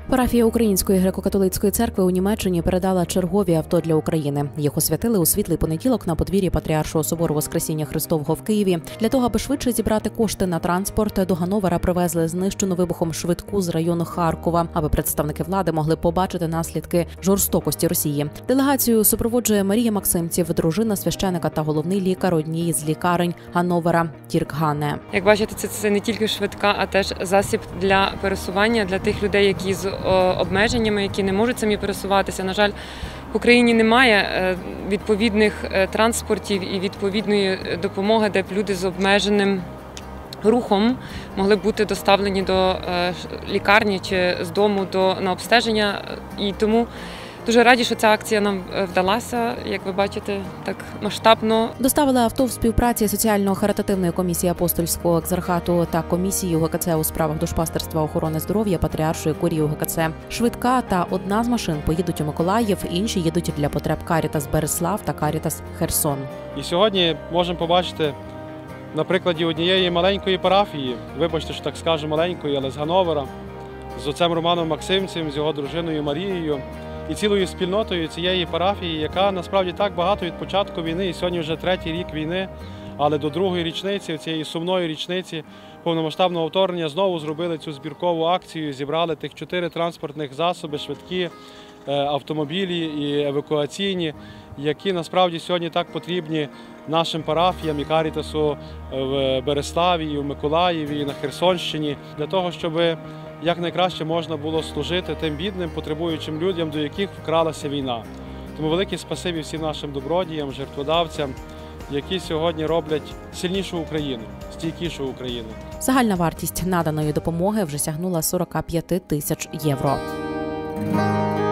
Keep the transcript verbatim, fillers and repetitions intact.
Парафія Української греко-католицької церкви у Німеччині передала чергові авто для України. Їх освятили у світлий понеділок на подвір'ї Патріаршого собору Воскресіння Христового в Києві. Для того, аби швидше зібрати кошти на транспорт, до Ганновера привезли знищену вибухом швидку з району Харкова, аби представники влади могли побачити наслідки жорстокості Росії. Делегацію супроводжує Марія Максимців, дружина священика та головний лікар однієї з лікарень Ганновера Дірк Ганне. Як бачите, це, це не тільки швидка, а теж засіб для пересування для тих людей, які з обмеженнями, які не можуть самі пересуватися. На жаль, в Україні немає відповідних транспортів і відповідної допомоги, де б люди з обмеженим рухом могли бути доставлені до лікарні чи з дому до, на обстеження. І тому дуже раді, що ця акція нам вдалася, як ви бачите, так масштабно. Доставили авто в співпраці соціально-харитативної комісії апостольського екзархату та комісії УГКЦ у справах душпастерства, охорони здоров'я Патріаршої курії УГКЦ. Швидка та одна з машин поїдуть у Миколаїв, інші їдуть для потреб Карітас Береслав та Карітас Херсон. І сьогодні можемо побачити на прикладі однієї маленької парафії, вибачте, що так скажу маленької, але з Ганновера, з отцем Романом Максимцем, з його дружиною Марією, і цілою спільнотою цієї парафії, яка насправді так багато від початку війни, і сьогодні вже третій рік війни, але до другої річниці, цієї сумної річниці повномасштабного вторгнення знову зробили цю збіркову акцію, зібрали тих чотири транспортних засоби, швидкі автомобілі і евакуаційні, які насправді сьогодні так потрібні нашим парафіям і Карітасу в Береславі, і в Миколаєві, і на Херсонщині, для того, щоб як найкраще можна було служити тим бідним, потребуючим людям, до яких вкралася війна. Тому велике спасибі всім нашим добродіям, жертводавцям, які сьогодні роблять сильнішу Україну, стійкішу Україну. Загальна вартість наданої допомоги вже сягнула сорок п'ять тисяч євро.